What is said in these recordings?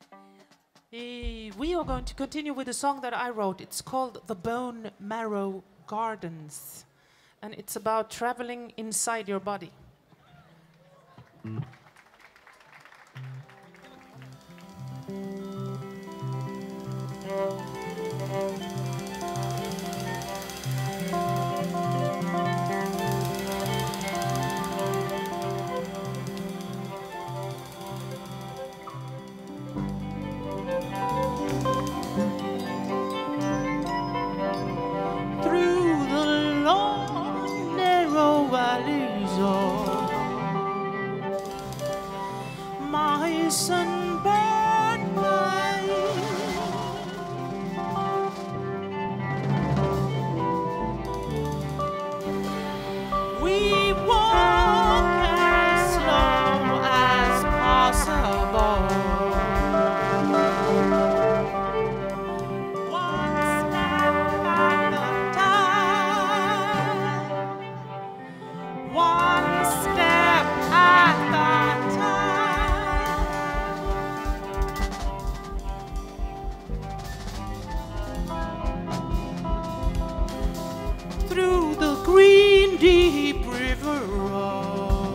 We are going to continue with a song that I wrote. It's called The Bone Marrow Gardens, and it's about traveling inside your body. My sunburned mind, we walk as slow as possible, one step at a time, one step at a time. Through the green deep river road,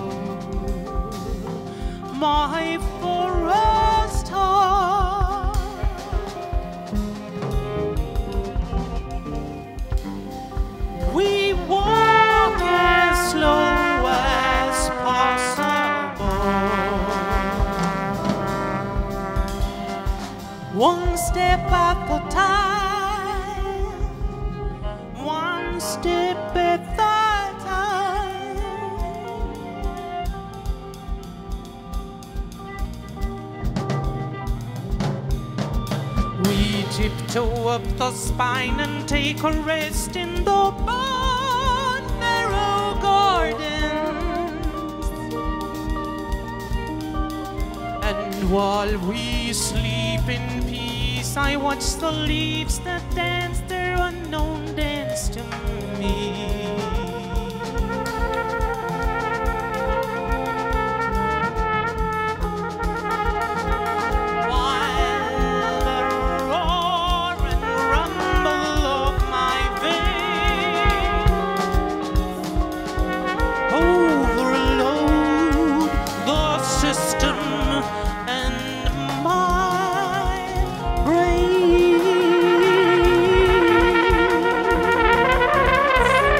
my forest heart, we walk as slow as possible, one step at a time, one step at a time. We tiptoe up the spine and take a rest in the bone marrow gardens, and while we sleep in peace, I watch the leaves that dance their unknown dance to me. While the roar and rumble of my veins overload the system and my brain.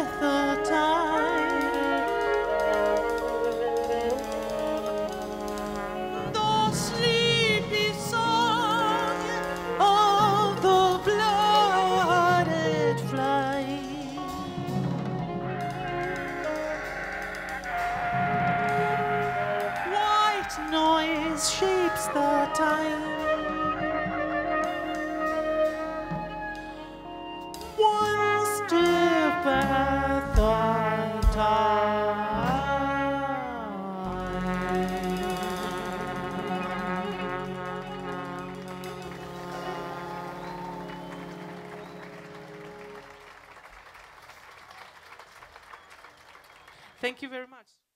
path of time. The sleepy song of the blooded fly. White noise shapes the time. One step at a time. Thank you very much.